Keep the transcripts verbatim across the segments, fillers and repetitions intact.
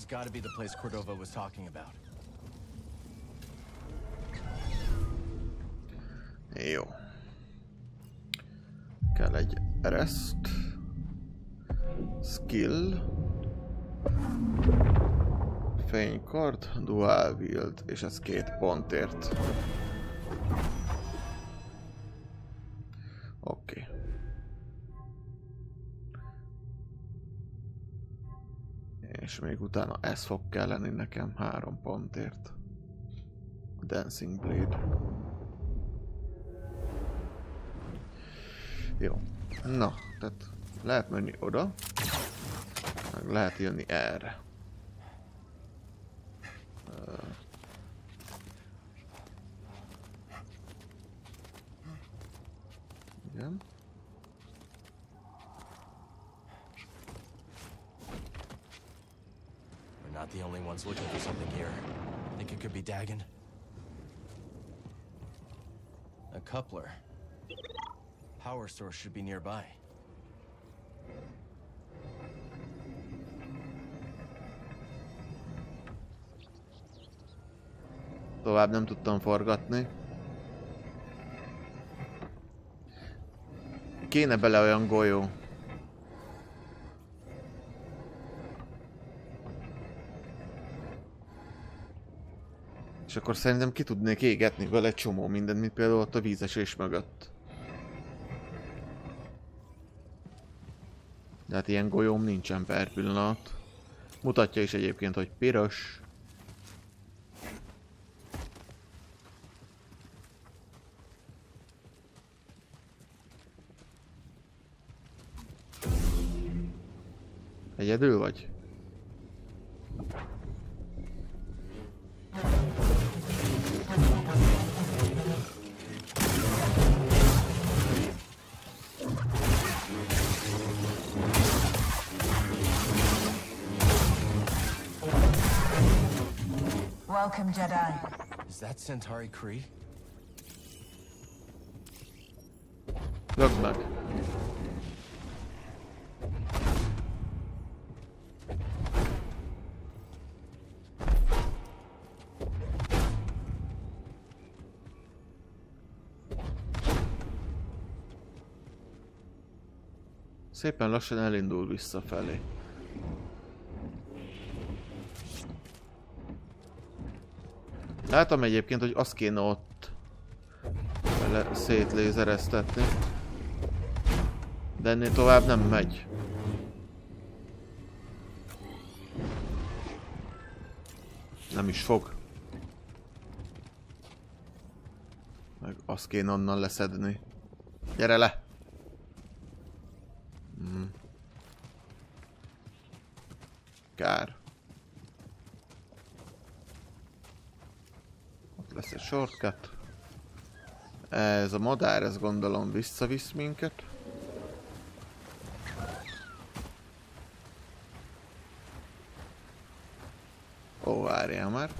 gotta be the place Cordova was talking about. Jó. Kell egy rest. Skill. Fénykard, dual wield, és ez két pontért. Oké. Okay. És még utána ez fog kelleni nekem három pontért. Dancing Blade. Jó. Na, tehát lehet menni oda, meg lehet jönni erre. Uh. Igen. We're not the only ones looking for something here. Think it could be Dagon? A coupler. Power source should be nearby. Tovább nem tudtam forgatni. Kéne bele olyan golyó. És akkor szerintem ki tudnék égetni vele egy csomó mindent, mint például ott a vízesés mögött. De hát ilyen golyóm nincsen per pillanat. Mutatja is egyébként, hogy piros. Egyedül vagy? Welcome, Jedi. Is that Centauri Kree? Lögd meg. Szépen lassan elindul visszafelé. Látom egyébként, hogy azt kéne ott vele szétlézereztetni. De ennél tovább nem megy. Nem is fog. Meg azt kéne onnan leszedni. Gyere le! Hmm. Kár. Ott lesz egy shortcut. Ez a madár, ez gondolom visszavisz minket. Ó, várjál már.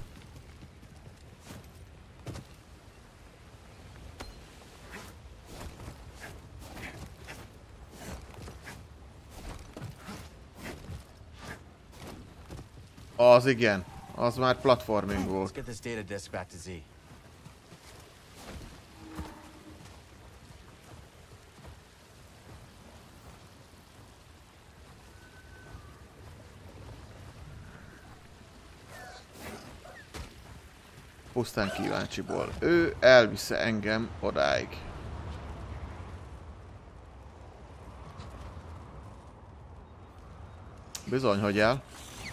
Az igen, az már platforming volt. Let's get this data disk back to Z. Pusztán kíváncsiból. Ő elvisze engem odáig. Bizony, hogy el.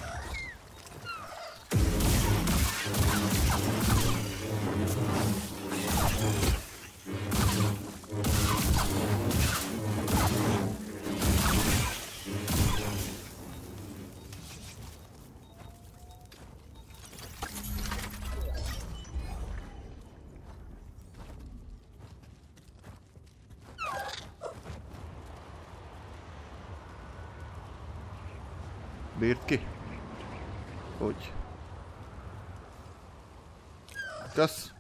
Bírt ki? Úgy. Kösz.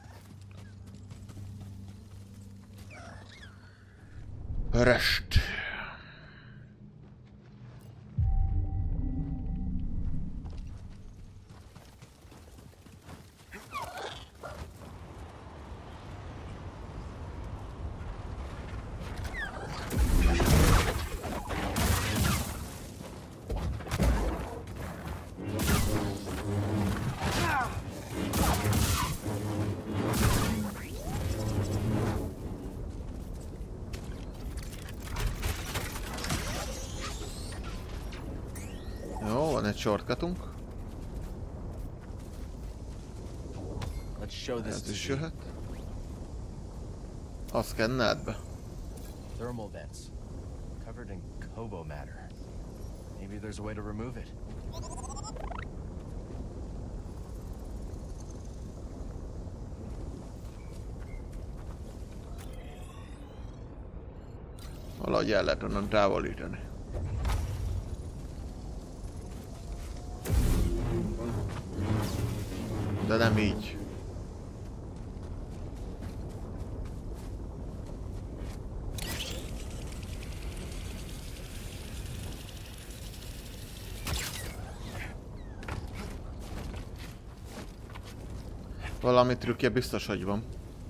Rest. egy shortcutunk. Ez is jöhet. Azt szkenneld be. Thermal vents, covered in Kobo matter. Maybe there's a way to remove it. Valahogy el lehet onnan távolítani. De nem így. Valami trükkje biztos, hogy van.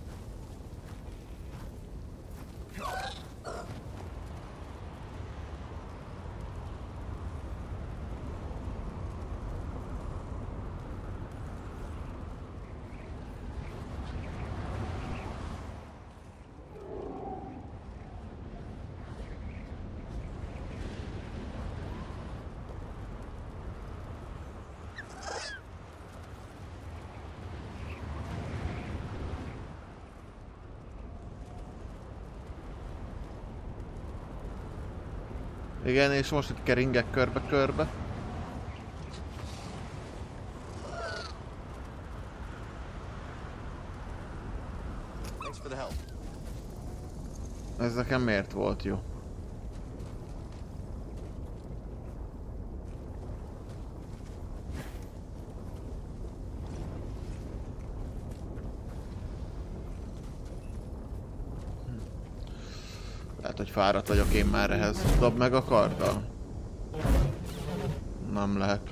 Igen, és most itt keringek körbe-körbe. Ez nekem miért volt jó? Lehet, hogy fáradt vagyok én már ehhez. Dob meg a karddal. Nem lehet.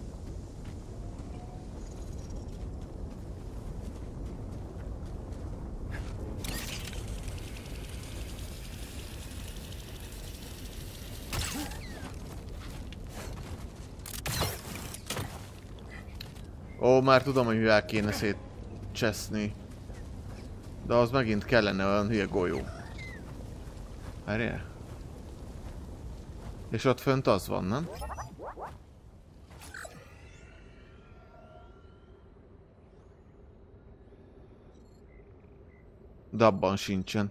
Ó, már tudom, hogy el kéne szétcseszni. De az megint kellene olyan hülye golyó. Várjál? És ott fönt az van, nem? De abban sincsen.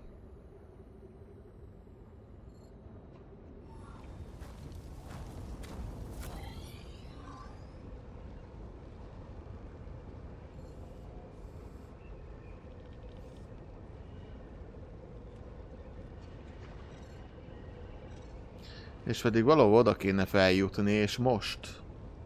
És pedig valahol oda kéne feljutni, és most.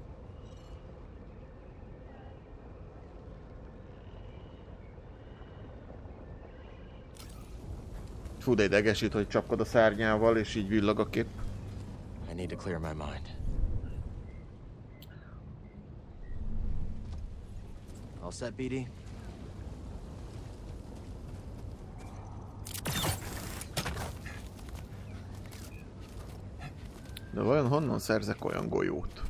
Fú, de idegesít, hogy csapkod a szárnyával, és így villag a kép. I need to clear my mind. All set, B D? De vajon honnan szerzek olyan golyót?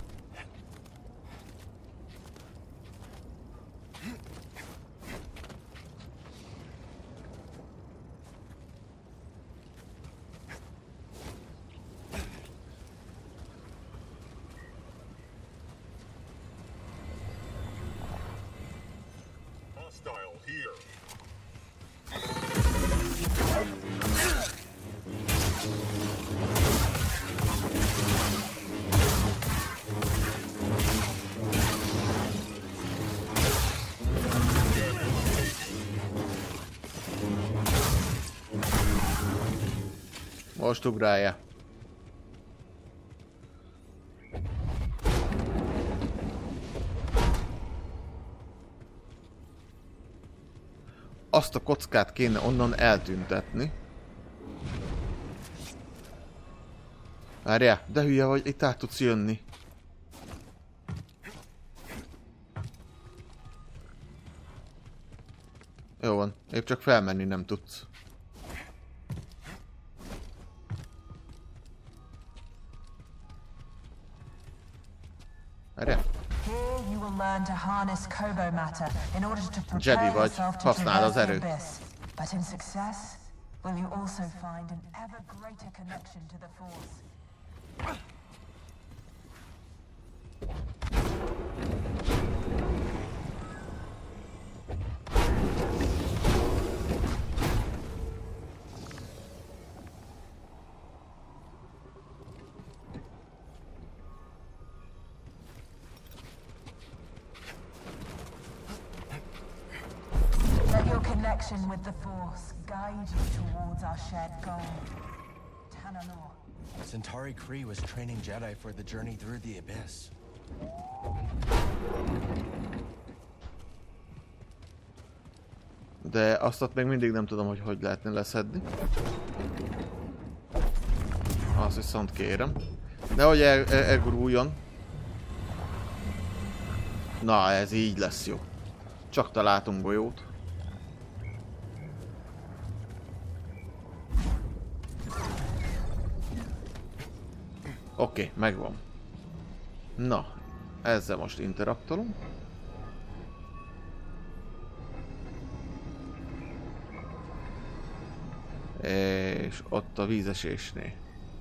Most ugrálja. Azt a kockát kéne onnan eltüntetni. Várjál, de hülye vagy, itt át tudsz jönni. Jó van, épp csak felmenni nem tudsz. Várjál. Jedi vagy, használd az erőt. But in success, will you also find an ever greater connection to the Force? connection with the Force guide you towards our shared goal. Tanalorr. Centauri Kree was training Jedi for the journey through the Abyss. De azt még mindig nem tudom, hogy hogy lehetne leszedni. Azt viszont kérem. Nehogy el, el, elguruljon. Na, ez így lesz jó. Csak találtunk golyót. Oké, okay, megvan. Na, ezzel most interaktolunk. És ott a vízesésnél.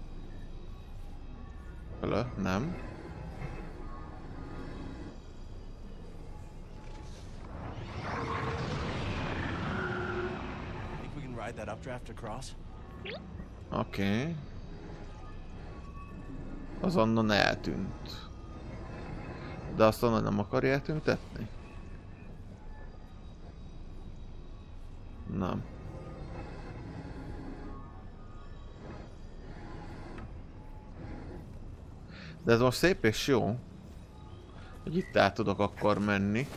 Hello? Nem. Think we can ride that updraft across? Oké. Okay. Az onnan eltűnt. De azt onnan nem akarja eltüntetni? Nem. De ez most szép és jó, hogy itt át tudok akkor menni.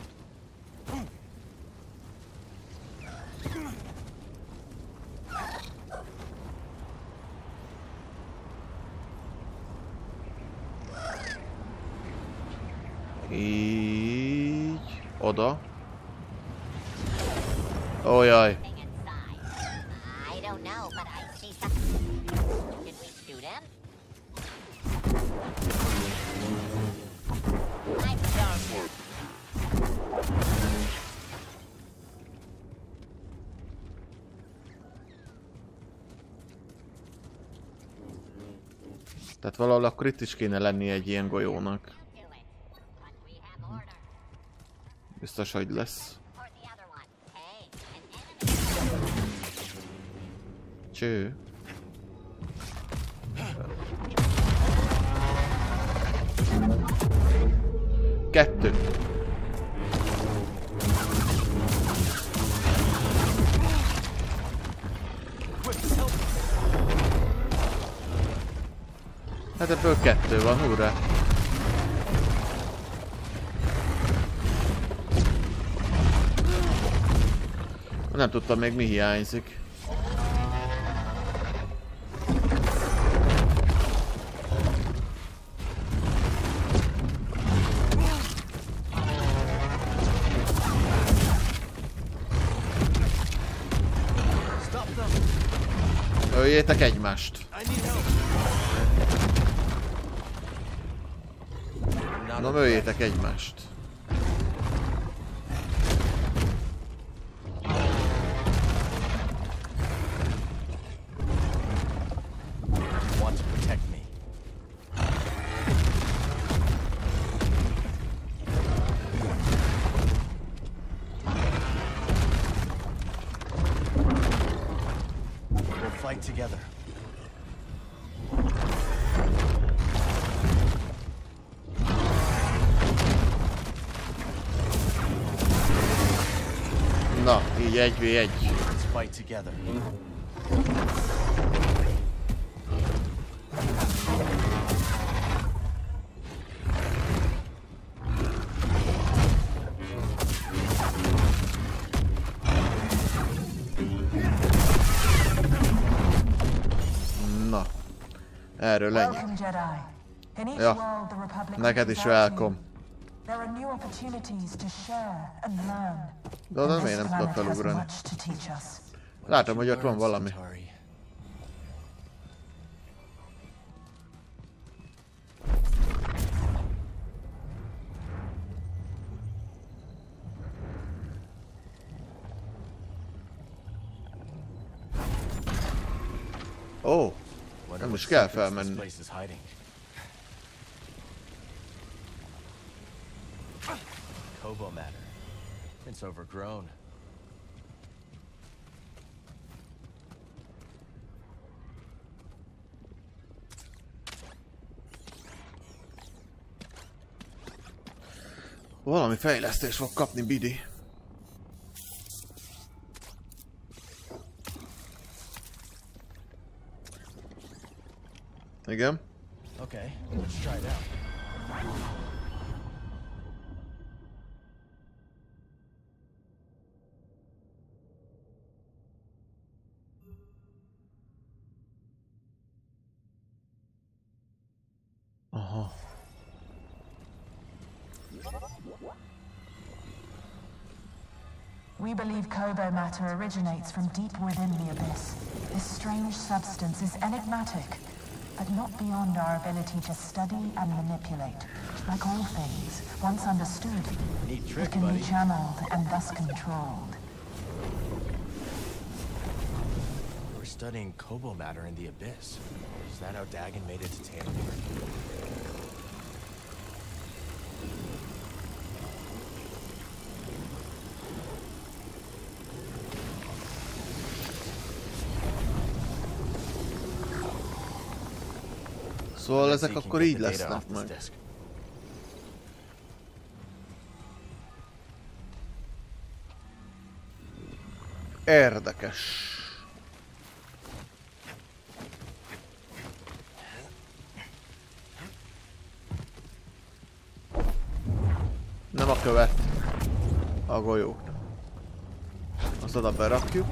Így, oda. Ó, jaj. Tehát valahol akkor itt is kéne lenni egy ilyen golyónak. Biztos, hogy lesz. Cső. Kettő. Hát ebből kettő van, hurrá! Nem tudtam még mi hiányzik. Öljétek egymást! Na, öljétek egymást! Together. Na, így egy vé egy. Let's fight together. Erről ennyi. Ja, neked is welcome. De oda miért nem tudok felugrani? Látom, hogy ott van valami. Ó! Oh. Nem is kell felmenni. Kobo matter. It's overgrown. Valami fejlesztés fog kapni Bidi. Igen. Okay, let's try it out. Aha. We believe Kobo matter originates from deep within the Abyss. This strange substance is enigmatic, but not beyond our ability to study and manipulate. Like all things, once understood, Neat trick, it can buddy. be channeled and thus controlled. We're studying Kobo matter in the Abyss. Is that how Dagon made it to Tanalorr? Szóval ezek akkor így lesznek meg. Érdekes. Nem a követ, a golyót. Azt oda berakjuk.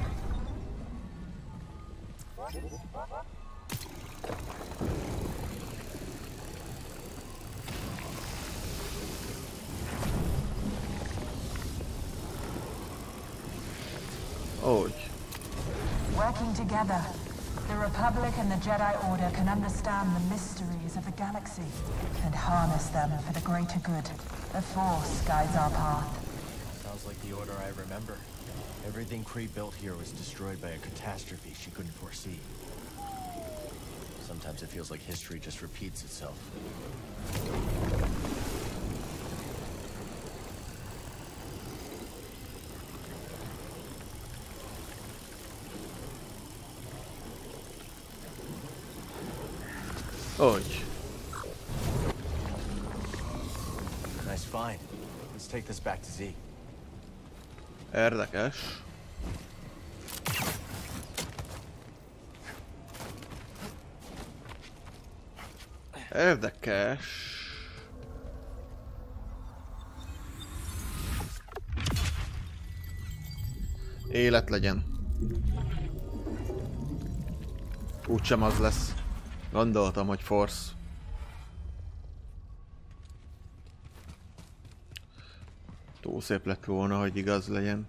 Úgy. Working together, the Republic and the Jedi Order can understand the mysteries of the galaxy and harness them for the greater good. The Force guides our path. Sounds like the Order I remember. Everything Kree built here was destroyed by a catastrophe she couldn't foresee. Sometimes it feels like history just repeats itself. Úgy. Nice find. Let's take this back to Z. Érdekes. Érdekes. Élet legyen. Úgysem az lesz. Gondoltam, hogy Force. Túl szép lett volna, hogy igaz legyen.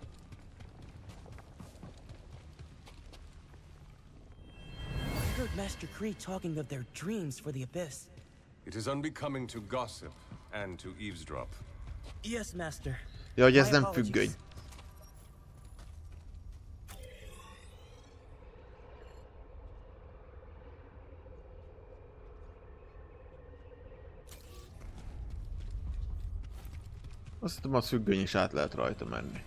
I heard Master Kree talking of their dreams for the Abyss. It is unbecoming to gossip and to eavesdrop. Yes, Master. Ja, hogy ez My nem apologies. függöny. Azt hiszem, a függöny is át lehet rajta menni.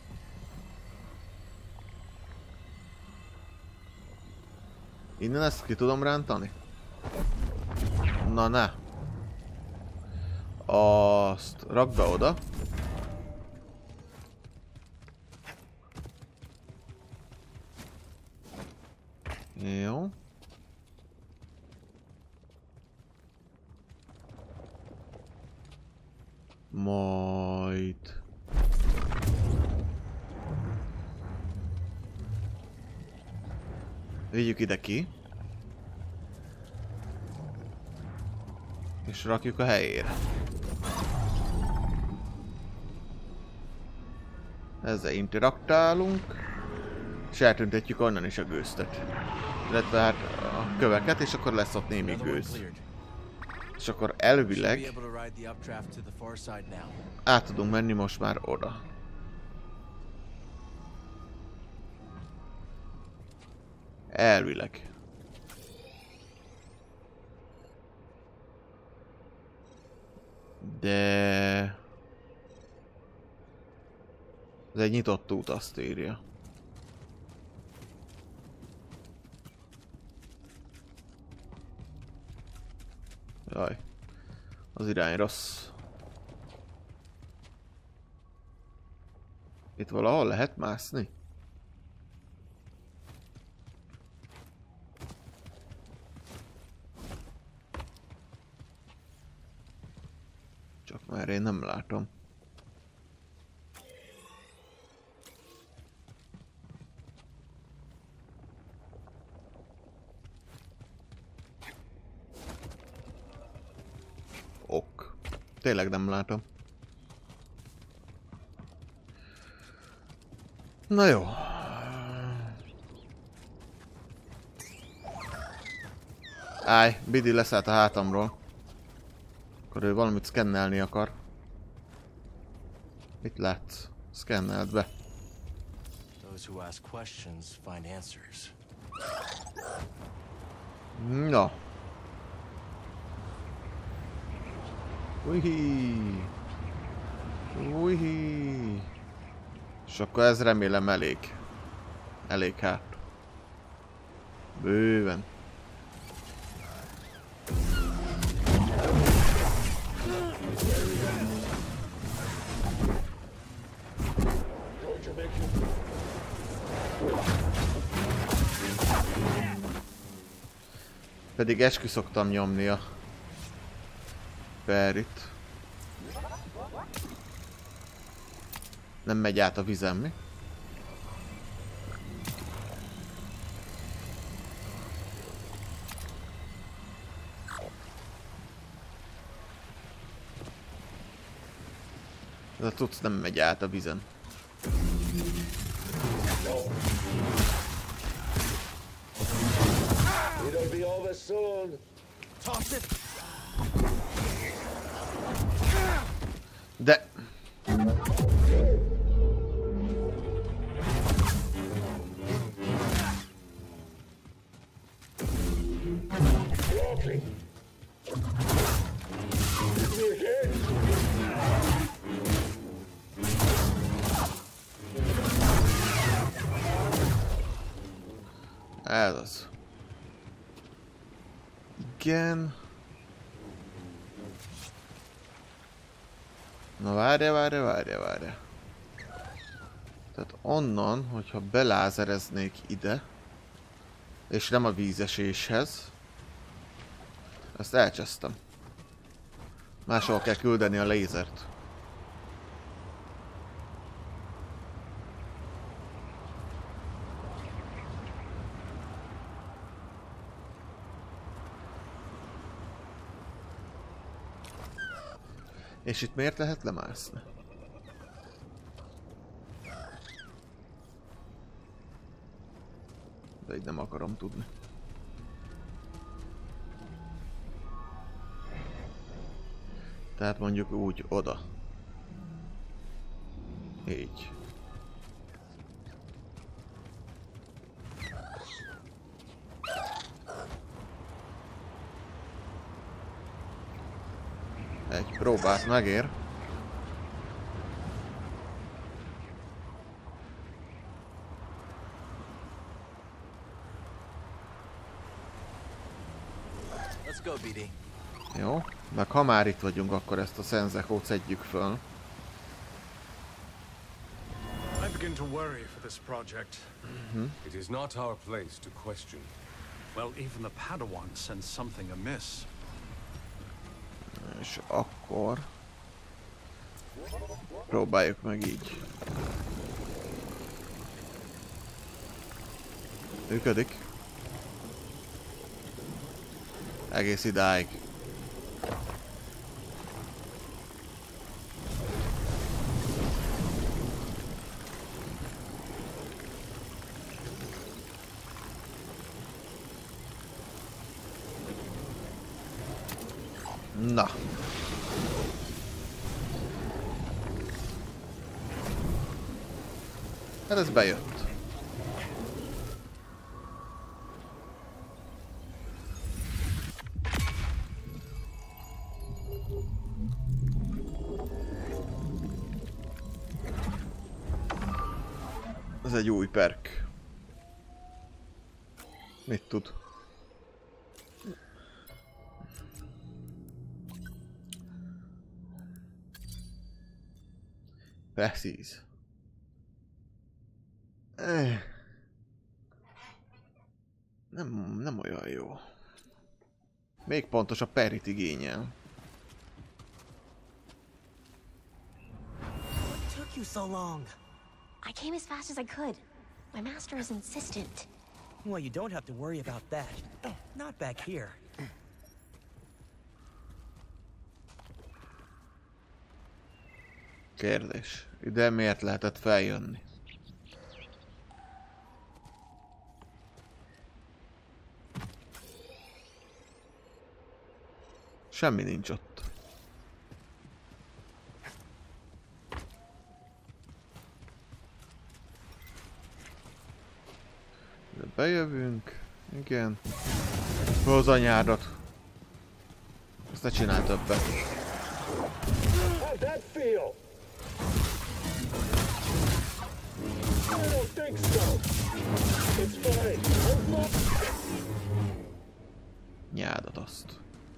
Innen ezt ki tudom rántani? Na ne. Azt rak be oda. Jó. Majd... vigyük ide ki. És rakjuk a helyére. Ezzel interaktálunk. És eltüntetjük onnan is a gőztet. Illetve hát a köveket, és akkor lesz ott némi gőz. És akkor elvileg át tudunk menni most már oda. Elvileg. De... ez egy nyitott út, azt írja. Jaj. Az irány rossz. Itt valahol lehet mászni? Erre én nem látom. Ok. Tényleg nem látom. Na jó. Állj, Bidi leszállt a hátamról. Akkor ő valamit szkennelni akar. Mit látsz? Szkenneld be. Those who ask questions find answers. Na. Uhihi. Uhihi. És akkor ez remélem elég. Elég hát. Bőven. Pedig eskü szoktam nyomni a Perit. Nem megy át a vizem, mi? Ez a cucc nem megy át a vizen. It'll be over soon. Toss it! De... Ez az. Igen. Na várja, várja, várja, várja. Tehát onnan, hogyha belázereznék ide, és nem a vízeséshez, ezt elcsesztem. Máshol kell küldeni a lézert. És itt miért lehet lemászni? De így nem akarom tudni. Tehát mondjuk úgy oda. Így. Egy próbát megér. Let's go, B D. Jó, meg ha már itt vagyunk, akkor ezt a Senzekót szedjük föl. I begin to worry for this project. Mm-hmm. It is not our place to question. Well, even the Padawan sensed something amiss. És akkor... próbáljuk meg így. Működik. Egész idáig. Na. Hát ez bejött. Ez egy új perk. Mit tud? Precise. Eh. Nem, nem olyan jó. Még pontos a perit igényel. took you so long? I came as fast as I could. My master is insistent. Well, you don't have to worry about that. Not back here. Kérdés. Ide miért lehetett feljönni? Semmi nincs ott. De bejövünk. Igen. Az anyádat. Ezt ne csinálj többet. How'd that feel? I don't think so. It's fine. I'm fine. Nyádat azt.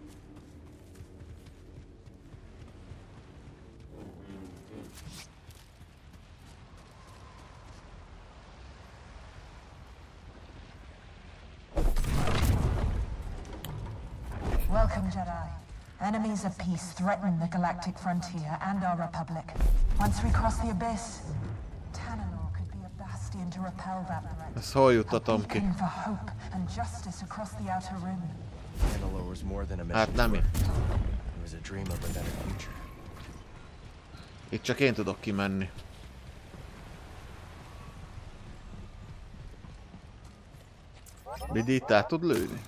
Welcome, Jedi. Enemies of peace threaten the galactic frontier and our republic. Once we cross the abyss, Tanalorr could be a bastion to repel that threat. Ezt hol juttatom A ki? beacon for hope and justice across the outer rim. Tanalorr was more than a Hát mission. nem It itt. was a dream of a better future. Itt csak én tudok kimenni. Bidi itt át tud lőni?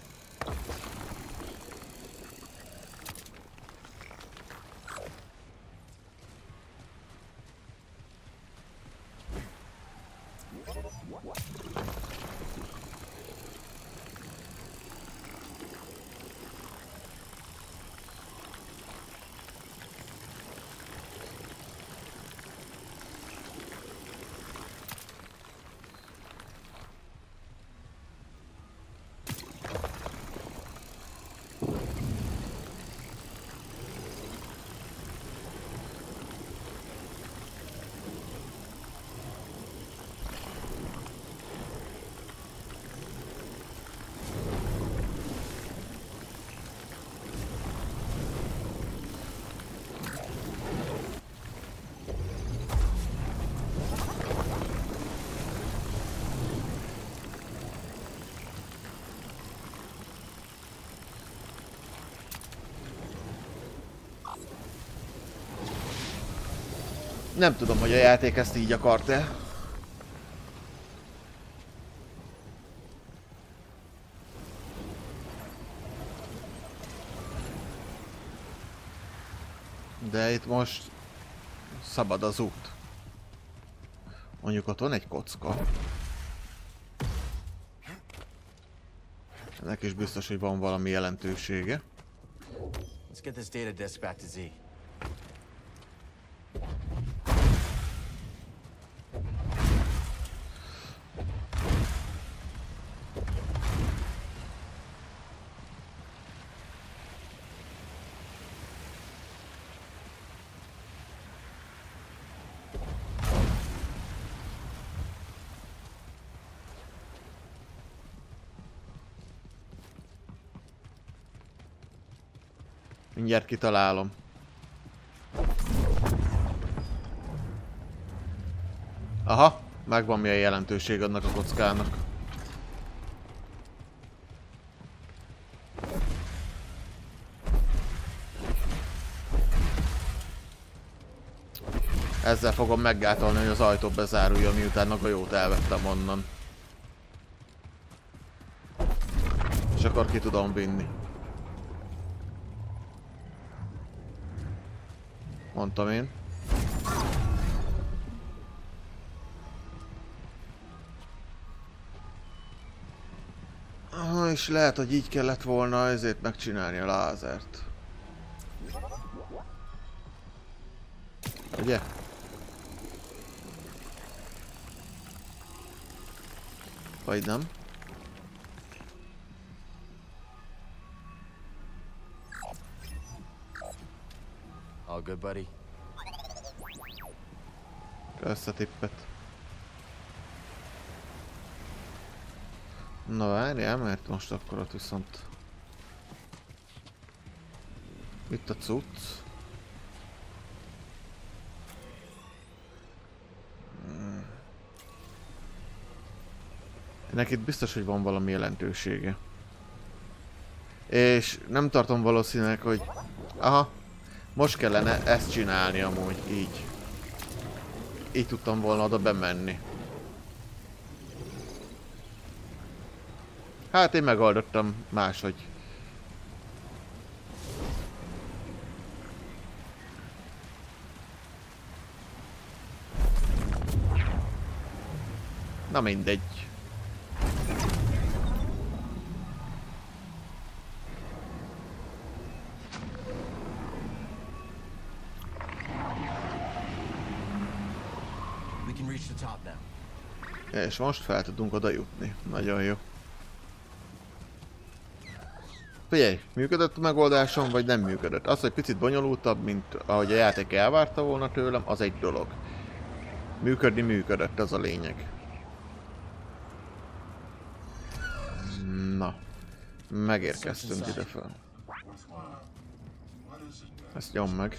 Nem tudom, hogy a játék ezt így akart-e. De itt most szabad az út. Mondjuk ott van egy kocka. Ennek is biztos, hogy van valami jelentősége. Let's get this data disk back to Z. Mindjárt kitalálom. Aha, megvan mi a jelentőség annak a kockának. Ezzel fogom meggátolni, hogy az ajtó bezáruljon, miután a golyót elvettem onnan. És akkor ki tudom vinni. Mondtam én. Ah, és lehet, hogy így kellett volna ezért megcsinálni a lázert. Ugye? Vagy nem? All good, buddy? Összetippet. Na várjál, mert most akkor ott viszont... Itt a cucc. Neki biztos, hogy van valami jelentősége. És nem tartom valószínűleg, hogy... Aha. Most kellene ezt csinálni amúgy, így. Így tudtam volna oda bemenni. Hát én megoldottam máshogy. Na mindegy. We can reach the top now. És most fel tudunk oda jutni. Nagyon jó. Figyelj, működött a megoldásom, vagy nem működött? Az, hogy picit bonyolultabb, mint ahogy a játék elvárta volna tőlem, az egy dolog. Működni működött, az a lényeg. Na. Megérkeztünk ide fel. Ezt nyom meg.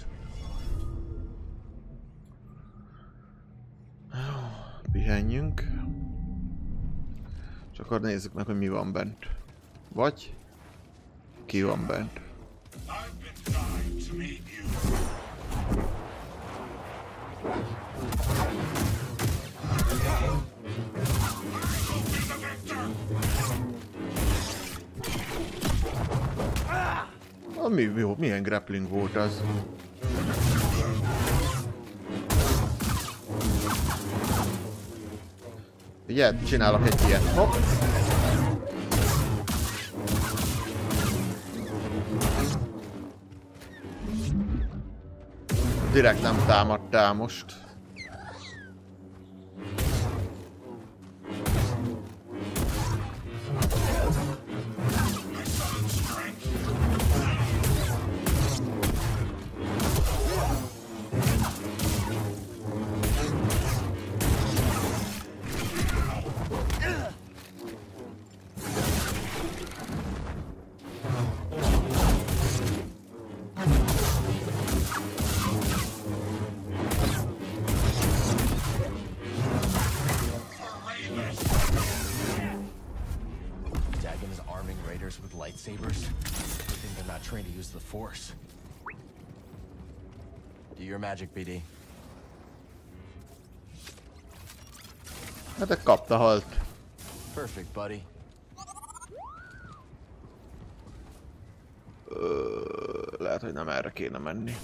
Pihenjünk. És akkor nézzük meg, hogy mi van bent. Vagy ki van bent. Ah, mi, mi, milyen grappling volt az? Ugye, csinálok egy ilyet. Hopp. Direkt nem támadtál most. Lightsabers. Good thing they're not trained to use the Force. Do your magic, B D. Hát de kapta, halt. Perfect, buddy. Ö, lehet, hogy nem erre kéne menni.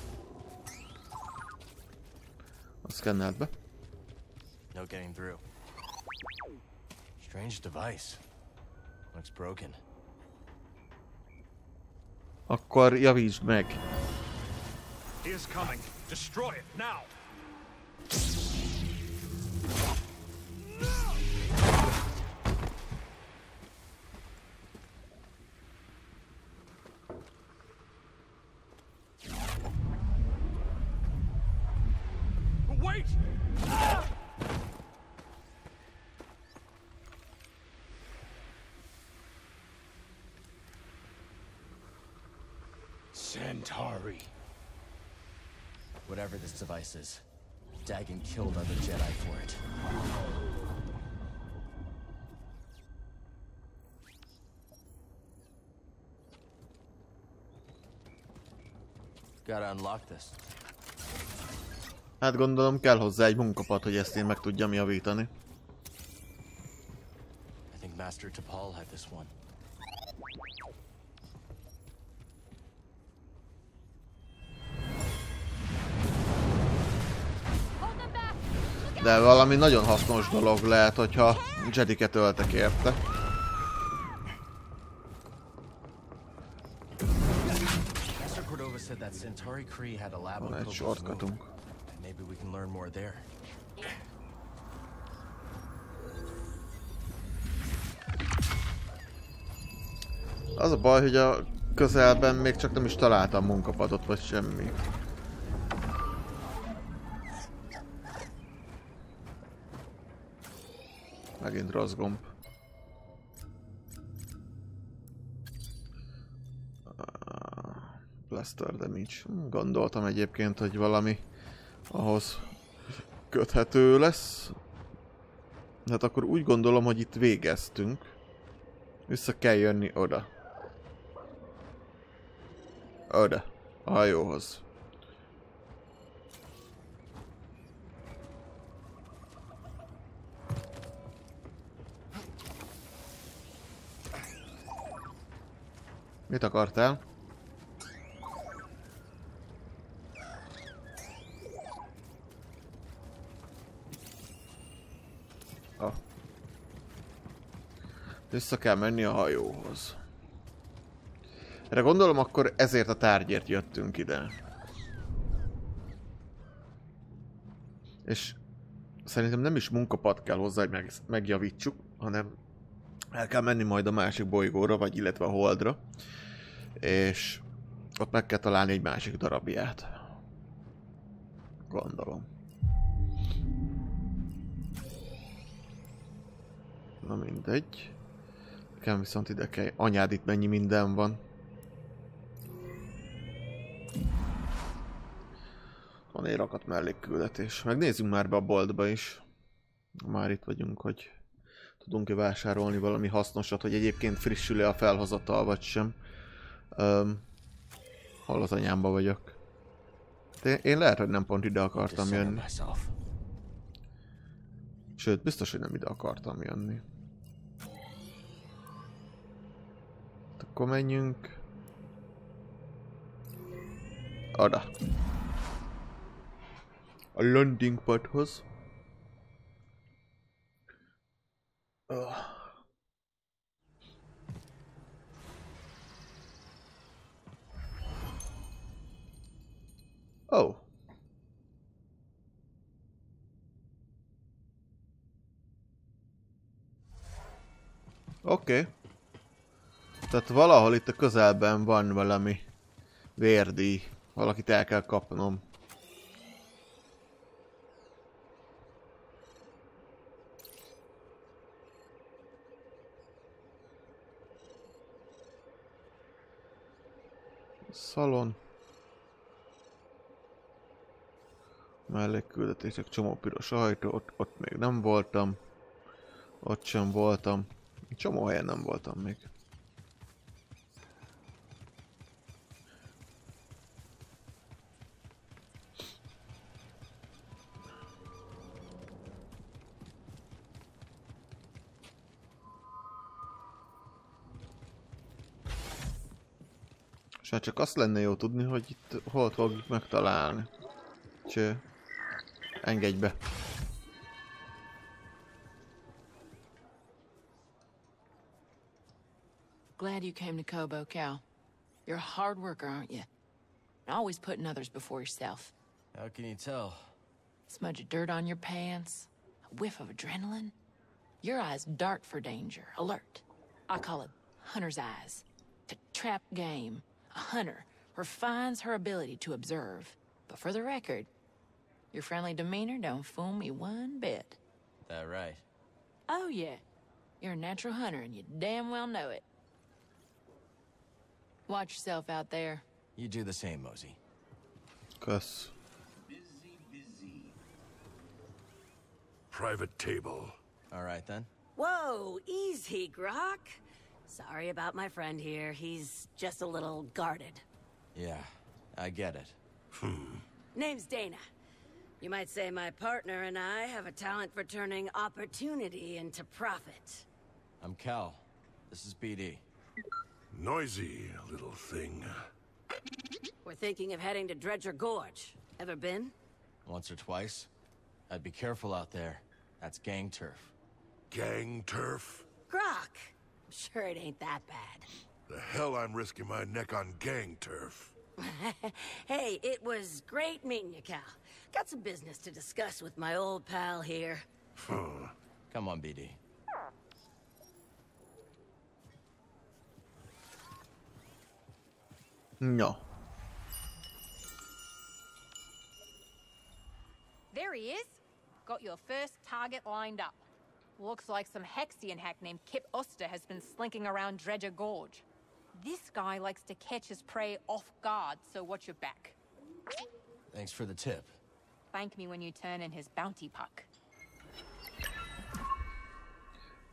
A szkennelt be. No getting through. Strange device. Looks broken. Akkor javítsd meg. He is coming. Destroy it now. Wait! Centauri. Whatever this device is, Dagon killed other Jedi for it. Gotta unlock this. Hát gondolom kell hozzá egy munkapad, hogy ezt én meg tudjam javítani. I think Master Tapal had this one. De valami nagyon hasznos dolog lehet, hogyha Jediket öltek érte. Van egy shortcutunk. Az a baj, hogy a közelben még csak nem is találtam munkapadot, vagy semmi. Megint rossz gomb. Blaster damage. Gondoltam egyébként, hogy valami ahhoz köthető lesz. Hát akkor úgy gondolom, hogy itt végeztünk. Vissza kell jönni oda. Oda. A hajóhoz. Mit akartál? Ah. Vissza kell menni a hajóhoz. Erre gondolom, akkor ezért a tárgyért jöttünk ide. És szerintem nem is munkapad kell hozzá, hogy meg, megjavítsuk, hanem el kell menni majd a másik bolygóra, vagy illetve a Holdra. És ott meg kell találni egy másik darabját. Gondolom. Na mindegy. Nekem viszont ide kell. Anyád, itt mennyi minden van. Van egy rakat mellékküldetés. Megnézzünk már be a boltba is. Már itt vagyunk, hogy tudunk-e vásárolni valami hasznosat, hogy egyébként frissül-e a felhozatal, vagy sem. Um, hol az anyámba vagyok? De én lehet, hogy nem pont ide akartam jönni. Sőt, biztos, hogy nem ide akartam jönni. Akkor menjünk. Oda. A landing padhoz. Oh. Oh. Oké. Okay. Tehát valahol itt a közelben van valami vérdíj. Valakit el kell kapnom. Szalon. Mellékküldetések, csomó piros ajtó, ott, ott még nem voltam. Ott sem voltam. Csomó helyen nem voltam még. És hát csak azt lenne jó tudni, hogy itt hol fogjuk megtalálni. Cső. Engedj be. Glad you came to Kobo, Cal. You're a hard worker, aren't you? Always putting others before yourself. How can you tell? Smudge of dirt on your pants, a whiff of adrenaline. Your eyes dart for danger, alert. I call it hunter's eyes. To trap game. A hunter refines her ability to observe. But for the record, your friendly demeanor don't fool me one bit. That right? Oh yeah. You're a natural hunter and you damn well know it. Watch yourself out there. You do the same, Mosey. Kösz. Busy, busy. Private table. All right then. Whoa, easy, Grok. Sorry about my friend here. He's just a little guarded. Yeah, I get it. Hmm. Name's Dana. You might say my partner and I have a talent for turning opportunity into profit. I'm Cal. This is B D. Noisy little thing. We're thinking of heading to Dredger Gorge. Ever been? Once or twice. I'd be careful out there. That's gang turf. Gang turf? Grok! I'm sure it ain't that bad. The hell I'm risking my neck on gang turf. Hey, it was great meeting you, Cal. Got some business to discuss with my old pal here. Come on, B D. No. There he is. Got your first target lined up. Looks like some Hexian hack named Kip Oster has been slinking around Dredger Gorge. This guy likes to catch his prey off guard, so watch your back. Thanks for the tip. Thank me when you turn in his bounty puck.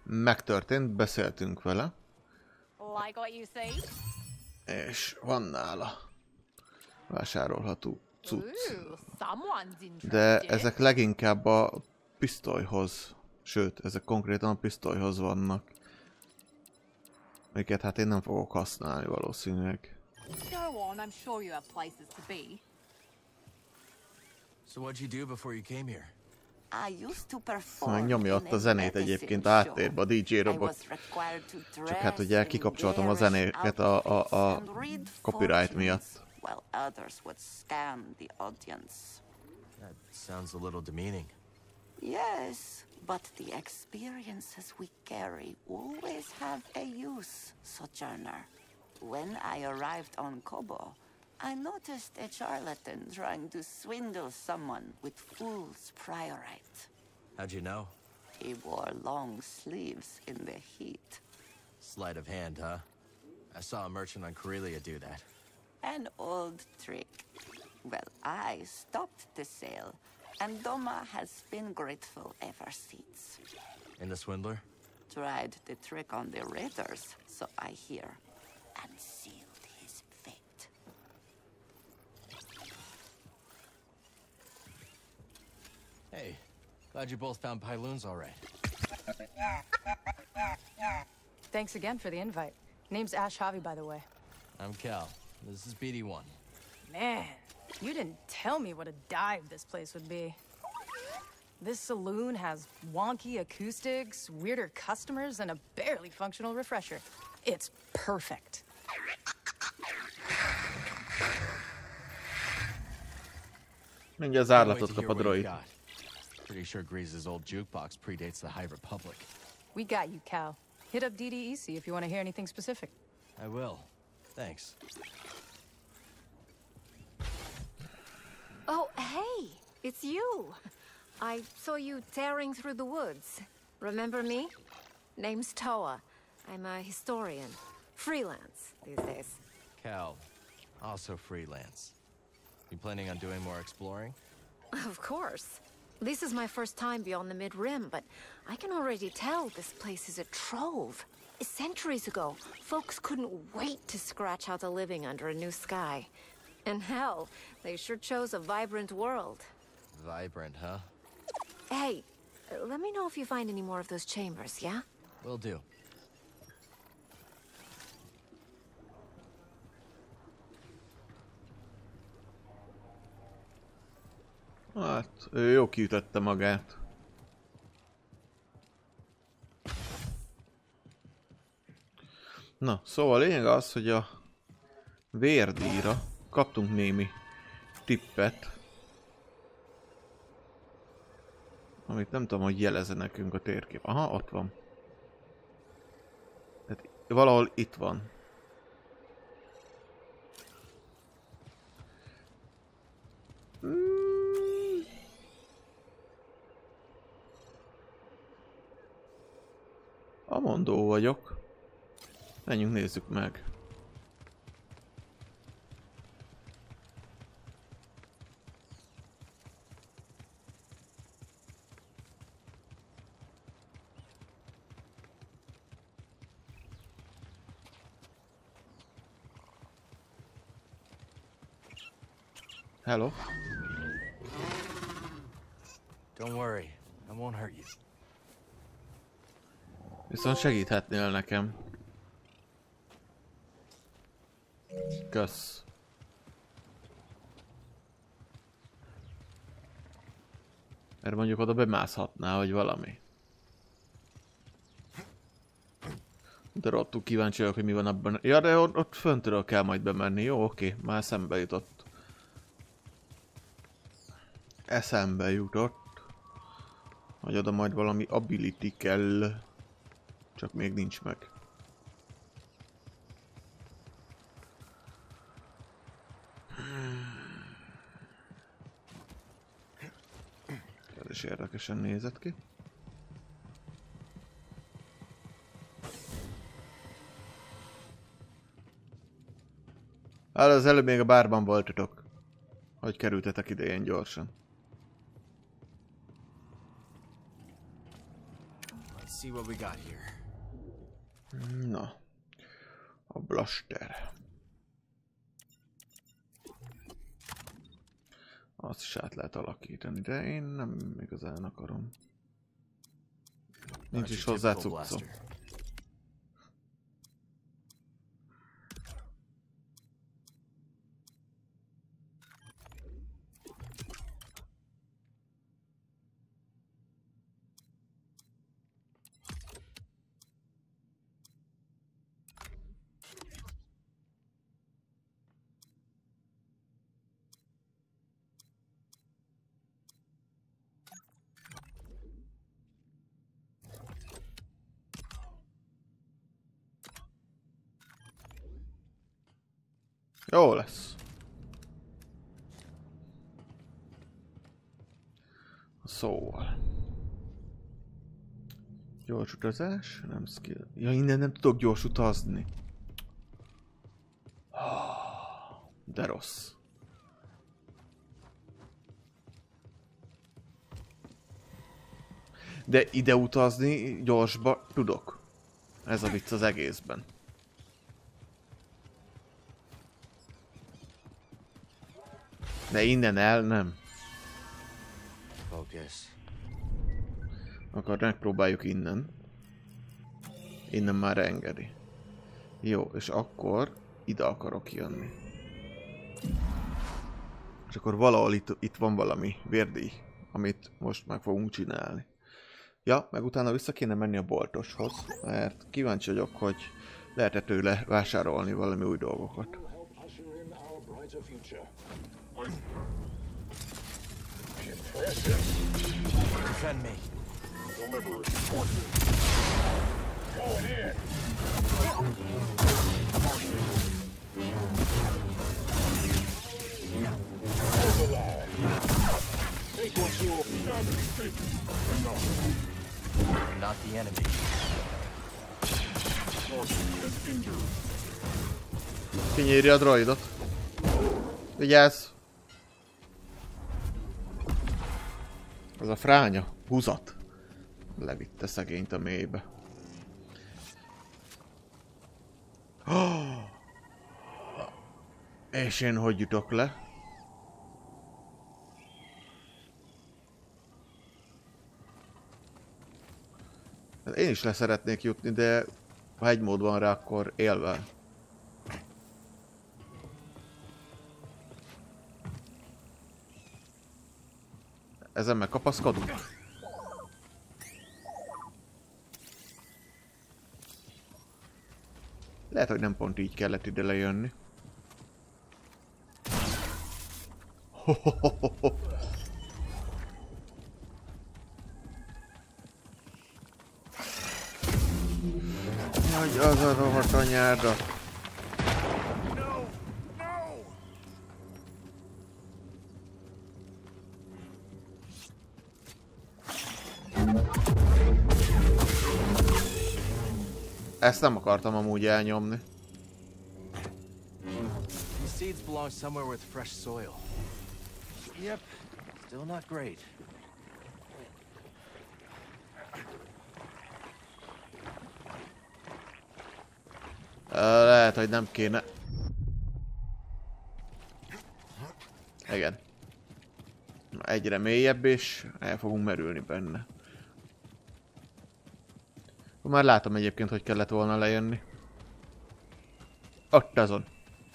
megtörtént, beszéltünk vele. Like what you see? És van nála vásárolható cucc. Ooh, someone's interested. De ezek leginkább a pisztolyhoz, sőt, ezek konkrétan a pisztolyhoz vannak. Amiket hát én nem fogok használni valószínűleg. Go on, I'm sure you have places to be. So what'd you do before you came here? I used to perform. Meg nyomja ott a zenét egyébként a háttérbe, a dé dzsé robot. Csak hát ugye kikapcsoltam a zenéket a, a, a copyright miatt. While others would scam the audience. That sounds a little demeaning. Yes, but the experiences we carry always have a use, Sojourner. When I arrived on Kobo, I noticed a charlatan trying to swindle someone with fool's priorite. How'd you know? He wore long sleeves in the heat. Sleight of hand, huh? I saw a merchant on Corellia do that. An old trick. Well, I stopped the sale, and Doma has been grateful ever since. And the swindler? Tried the trick on the raiders, so I hear, and sealed his fate. Hey, glad you both found Pyloons all right. Thanks again for the invite. Name's Ash Javi, by the way. I'm Cal. This is B D one. Man, you didn't tell me what a dive this place would be. This saloon has wonky acoustics, weirder customers, and a barely functional refresher. It's perfect. Mindjárt az árlatot kap a droid. Pretty sure Grease's old jukebox predates the High Republic. We got you, Cal. Hit up D D E C if you want to hear anything specific. I will. Thanks. Oh, hey! It's you! I saw you tearing through the woods. Remember me? Name's Toa. I'm a historian. Freelance these days. Cal, also freelance. You planning on doing more exploring? Of course. This is my first time beyond the Mid-Rim, but I can already tell this place is a trove. Centuries ago, folks couldn't wait to scratch out a living under a new sky. And hell, they sure chose a vibrant world. Vibrant, huh? Hey, let me know if you find any more of those chambers, yeah? Will do. Hát, ő jó kiütötte magát. Na, szóval a lényeg az, hogy a vérdíjra kaptunk némi tippet. Amit nem tudom, hogy jelezze nekünk a térkép. Aha, ott van. Tehát valahol itt van. Hmm. Amondó vagyok. Menjünk, nézzük meg. Hello. Don't worry, I won't hurt you. Viszont segíthetnél nekem. Kösz. Mert mondjuk oda bemászhatná, vagy valami. De rottul kíváncsi vagyok, hogy mi van abban. Ja, de ott, ott föntről kell majd bemenni. Jó, oké, már szembe jutott. Eszembe jutott. Hogy oda majd valami ability kell. Csak még nincs meg. Ez is érdekesen nézett ki. Hát az előbb még a bárban voltatok. Hogy kerültetek ide ilyen gyorsan? see what we got here. Na. A blaster. Azt is át lehet alakítani, de én nem igazán akarom. Nincs is hozzá cuccom. Jó lesz. Szóval. Gyors utazás, nem skill. Ja, innen nem tudok gyors utazni. De rossz. De ide utazni gyorsba tudok. Ez a vicc az egészben. De innen el nem. Focus. Akkor megpróbáljuk innen. Innen már engedi. Jó, és akkor ide akarok jönni. És akkor valahol itt, itt van valami vérdíj, amit most meg fogunk csinálni. Ja, meg utána vissza kéne menni a boltoshoz, mert kíváncsi vagyok, hogy lehet-e tőle vásárolni valami új dolgokat. Defend me. Going in. Take what you Not the enemy. Kinyírja a droidot. Vigyázz! Az a fránya, húzat. Levitte szegényt a mélybe. Oh! És én hogy jutok le? Én is le szeretnék jutni, de ha egy mód van rá, akkor élve. Ezen megkapaszkodunk? Lehet, hogy nem pont így kellett ide lejönni. Hohohoho. Jaj, az a rohadt anyádat. Ezt nem akartam amúgy elnyomni. These seeds belong somewhere with fresh soil. Yep, still not great. Lehet, hogy nem kéne. Igen. Egyre mélyebb és el fogunk merülni benne. Már látom egyébként, hogy kellett volna lejönni. Ott azon.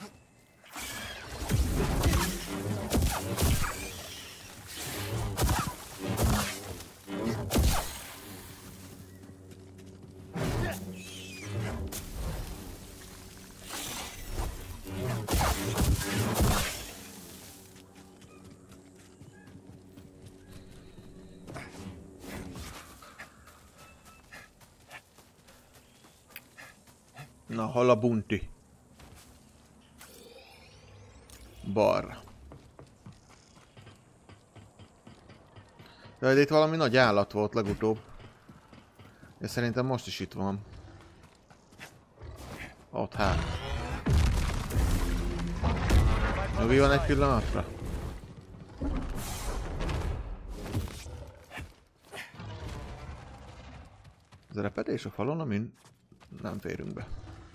Na, hol a bunti? Balra. De itt valami nagy állat volt legutóbb. És szerintem most is itt van. Ott hát. Nyugi van egy pillanatra? Ez repedés a falon, amin nem férünk be.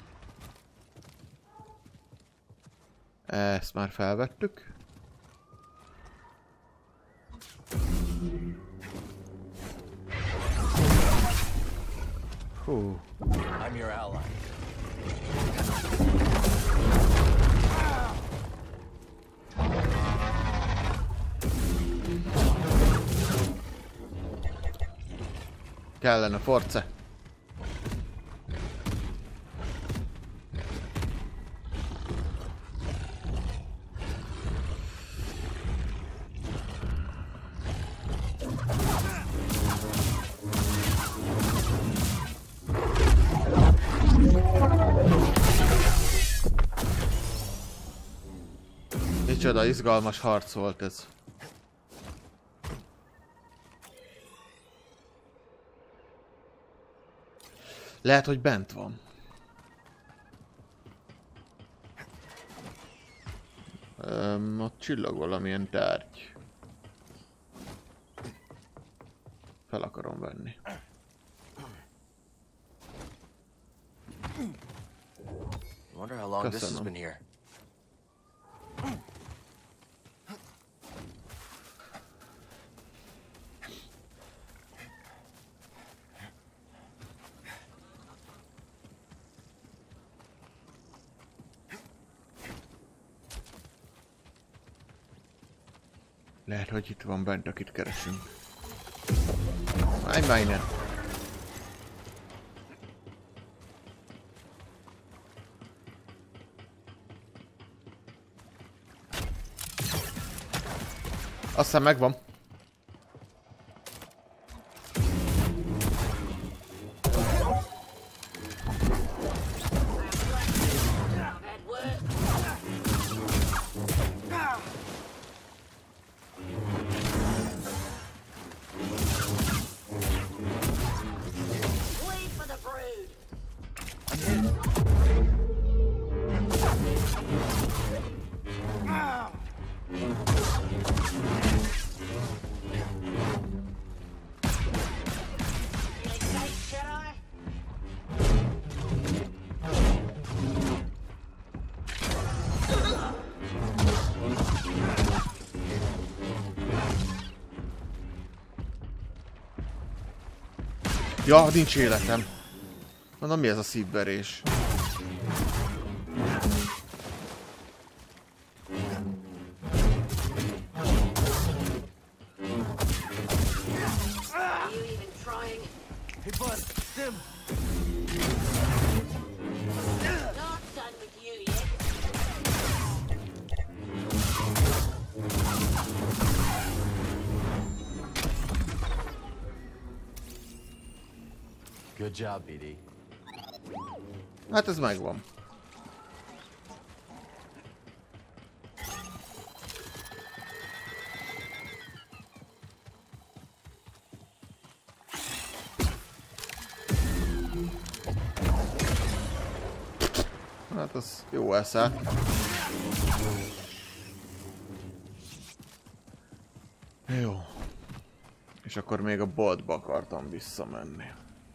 Ezt már felvettük. Hú. I'm your ally. Kellene force. Micsoda izgalmas harc volt ez. Lehet, hogy bent van. Öm, ott csillag valamilyen tárgy. Fel akarom venni. Wonder how long this has been here. Lehet, hogy itt van bent, akit keresünk. Állj már innen! Aztán megvan. Ja, nincs életem. Mondom, mi ez a szívverés? Good job, B D. Hát ez megvan. Hát az jó esze. Jó. És akkor még a boltba akartam visszamenni.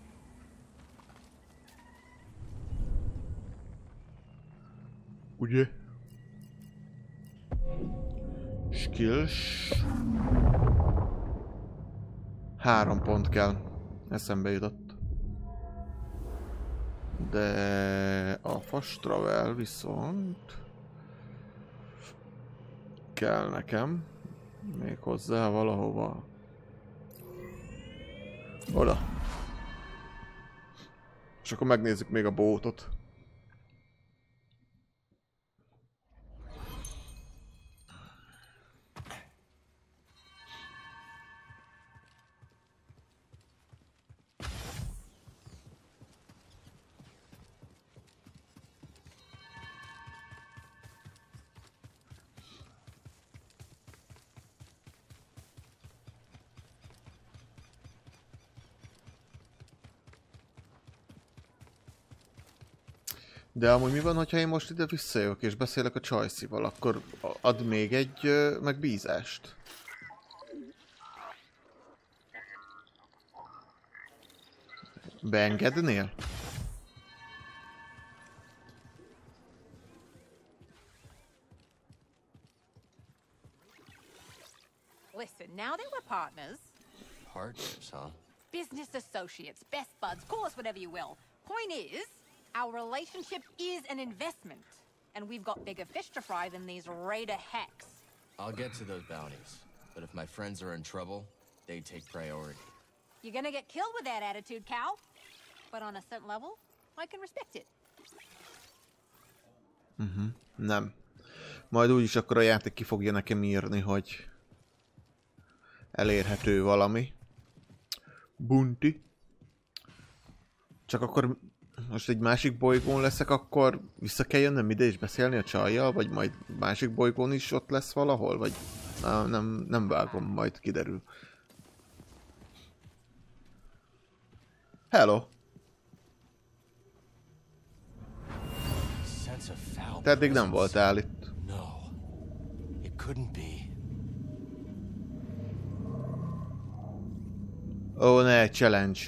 Ugye? Skills. Három pont kell. Eszembe jutott. De a fast travel viszont kell nekem. Még hozzá valahova. Oda. És akkor megnézzük még a bótot. De amúgy mi van, hogyha én most ide visszajövök és beszélek a Csajcival, akkor ad még egy uh, megbízást? Beengednél? Listen, now that we're partners... Partners, huh? Business associates, best buds, call us whatever you will. Point is, our relationship is an investment. And we've got bigger fish to fry than these raider hacks. I'll get to those bounties. But if my friends are in trouble, they take priority. You're gonna get killed with that attitude, Cal. But on a certain level, I can respect it. Uh-huh. Nem. Majd úgyis akkor a játék ki fogja nekem írni, hogy elérhető valami. Bunti. Csak akkor most egy másik bolygón leszek, akkor vissza kell jönnöm ide és beszélni a csajjal, vagy majd másik bolygón is ott lesz valahol, vagy na, nem, nem vágom, majd kiderül. Hello! Te eddig nem voltál itt. Ó, ne, challenge.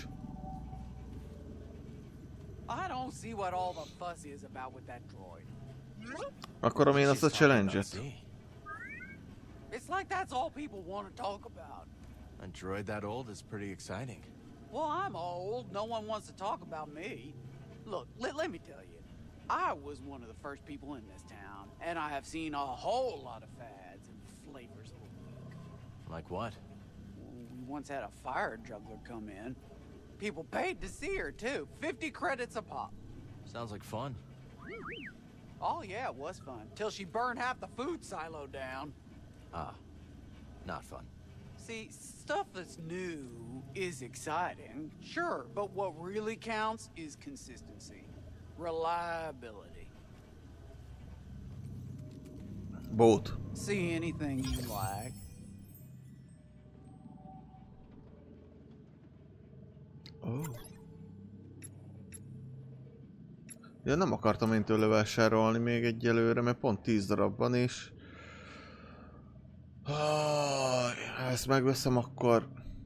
I don't see what all the fuss is about with that droid. Akarom én azt a challenge-et. It's like that's all people want to talk about. A droid that old is pretty exciting. Well, I'm old. No one wants to talk about me. Look, let, let me tell you. I was one of the first people in this town, and I have seen a whole lot of fads and flavors of the week. Like what? We once had a fire juggler come in. People paid to see her, too. Fifty credits a pop. Sounds like fun. Oh, yeah, it was fun. Till she burned half the food silo down. Ah, not fun. See, stuff that's new is exciting, sure, but what really counts is consistency. Reliability. Both. See anything you like. Oh. Ja, nem akartam én tőle vásárolni még egyelőre, mert pont tíz darab van, és... Ha ezt megveszem, akkor...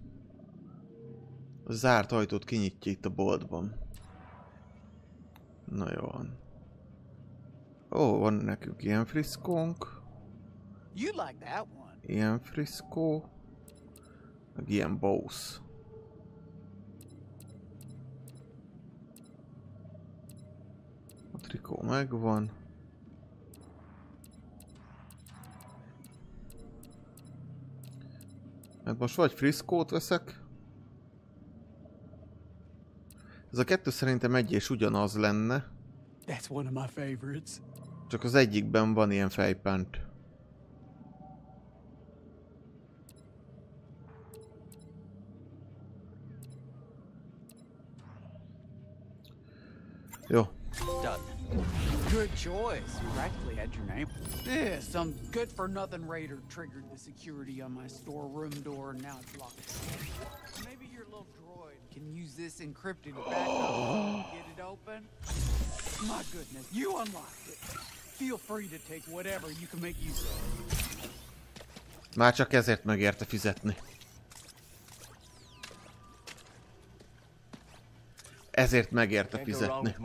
A zárt ajtót kinyitja itt a boltban. Na jó van. Ó, van nekünk ilyen friszkónk. Ilyen friszkó. Meg ilyen bows. A trikó megvan. Hát most vagy friszkót veszek. Ez a kettő szerintem egy és ugyanaz lenne. That's one of my favorites. Csak az egyikben van ilyen fejpánt. Jó. Done. Good choice. You practically had your name. Yeah, some good-for-nothing raider triggered the security on my storeroom door, and now it's locked. Maybe your little droid can use this encrypted backup to get it open. My goodness, you unlocked it. Feel free to take whatever you can make use of. Már csak ezért megérte fizetni. Ezért megérte fizetni.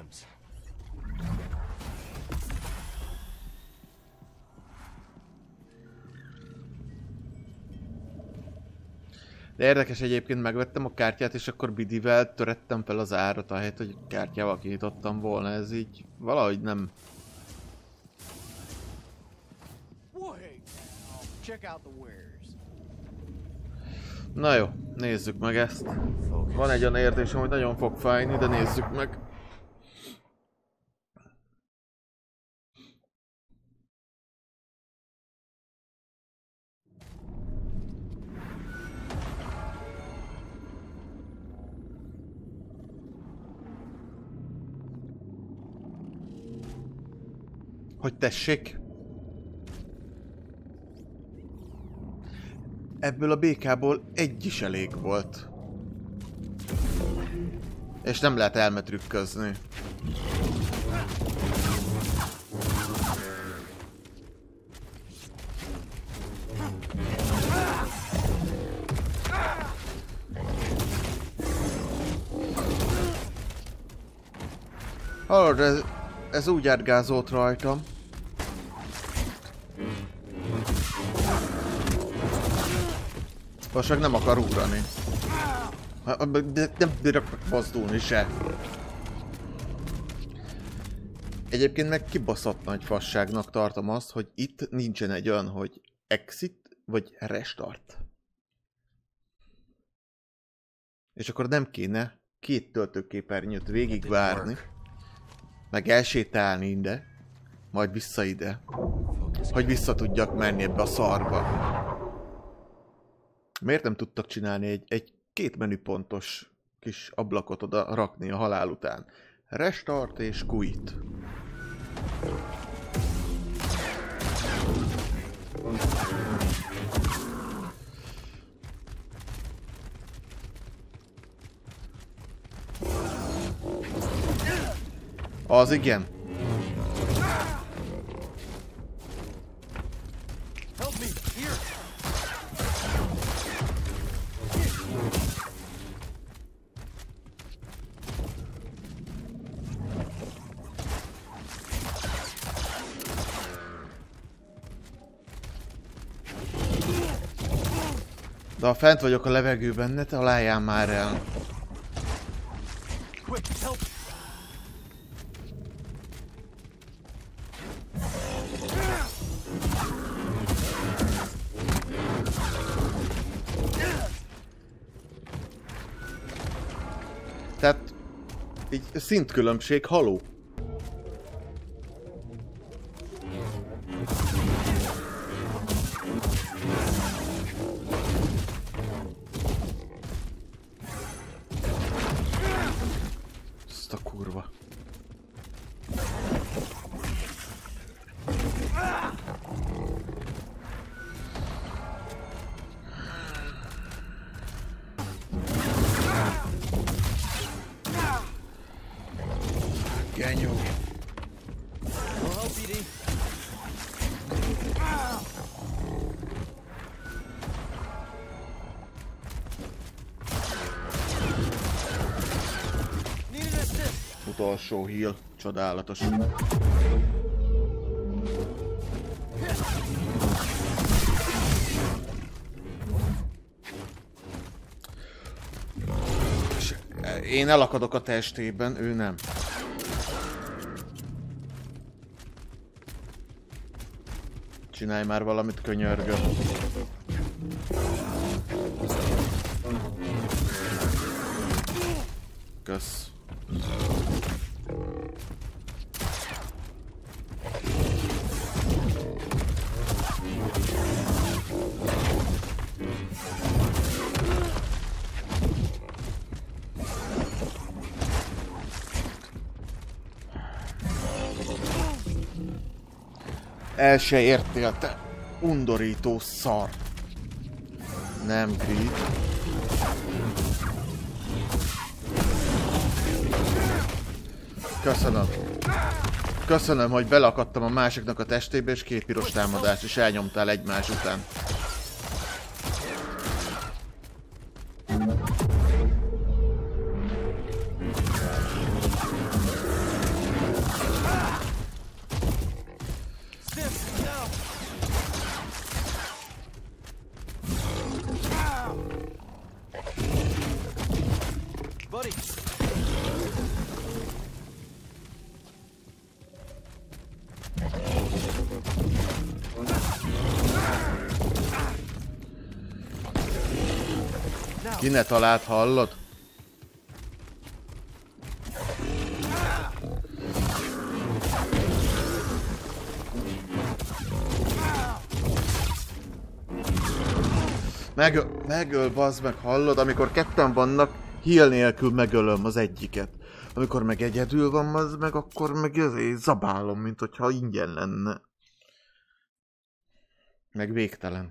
De érdekes, egyébként megvettem a kártyát, és akkor bidivel törettem fel az árat, ahelyett, hogy kártyával kinyitottam volna. Ez így valahogy nem... Na jó, nézzük meg ezt. Van egy olyan érzésem, hogy nagyon fog fájni, de nézzük meg. Hogy tessék? Ebből a békából egy is elég volt. És nem lehet elmetrükközni. Hallod, ez, ez úgy átgázolt rajtam. Most meg nem akar ugrani. De nem bírok mozdulni se. Egyébként meg kibaszott nagy fasságnak tartom azt, hogy itt nincsen egy olyan, hogy exit vagy restart. És akkor nem kéne két töltőképernyőt végigvárni, meg elsétálni ide, majd vissza ide, hogy vissza tudjak menni ebbe a szarba. Miért nem tudtak csinálni egy, egy két menüpontos kis ablakot oda rakni a halál után? Restart és quit. Az igen. De ha fent vagyok a levegőben, ne találjál már el. Tehát így szintkülönbség haló. Ezt a kurva. Genyó. Utolsó heal. Csodálatos. Én elakadok a testében, ő nem. Csinálj már valamit, könyörgöm. Kösz. El se értél, te undorító szar. Nem grid. Köszönöm. Köszönöm, hogy belakadtam a másiknak a testébe, és két piros támadást is elnyomtál egymás után. Ki ne talált, hallod? Megöl, megöl, bazd meg, hallod? Amikor ketten vannak, heal nélkül megölöm az egyiket. Amikor meg egyedül van, bazd meg, akkor meg azért zabálom, mint hogyha ingyen lenne. Meg végtelen.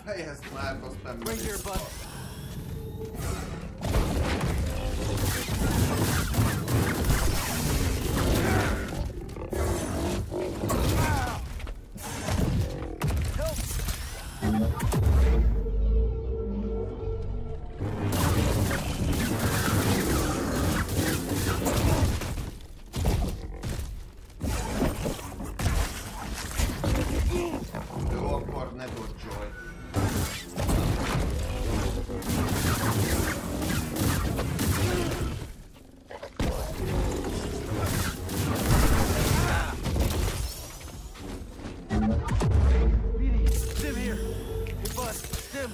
Fejezd már, azt nem Right here, bud. Jó, akkor ne dodge-olj. Sim here. Hey, bud. Sim.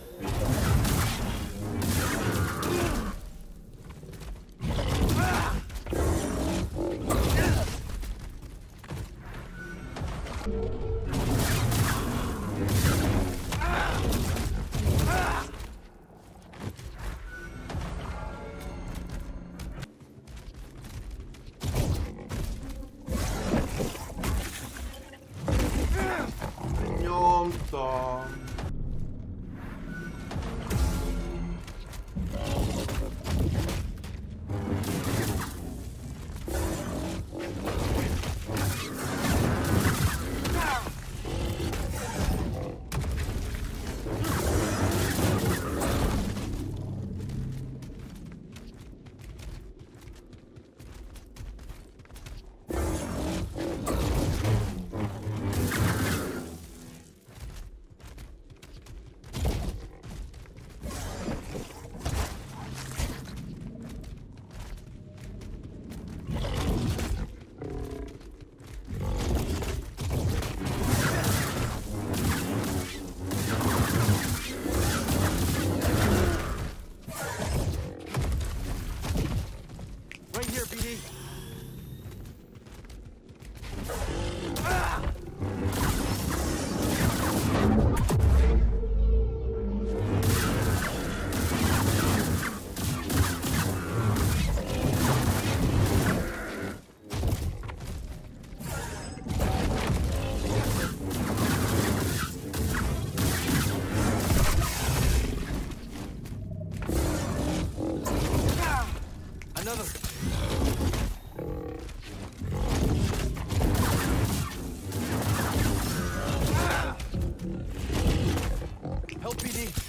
Nyomtam. Right here, B D. Another. Help B D.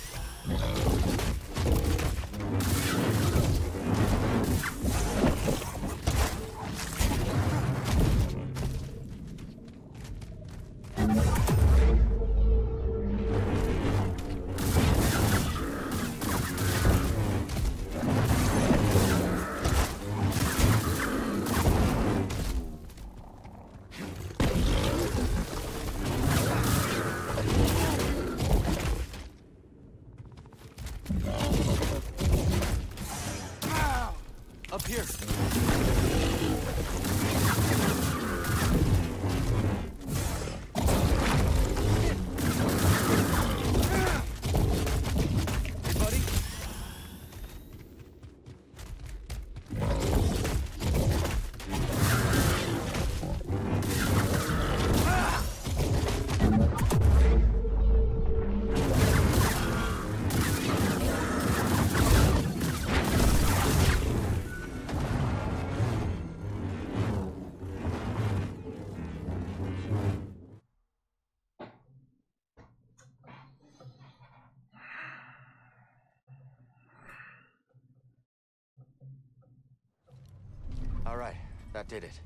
Up here. Hey, buddy. All right, that did it.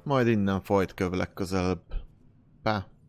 Majd innen folyt köv legközelebb. Pá.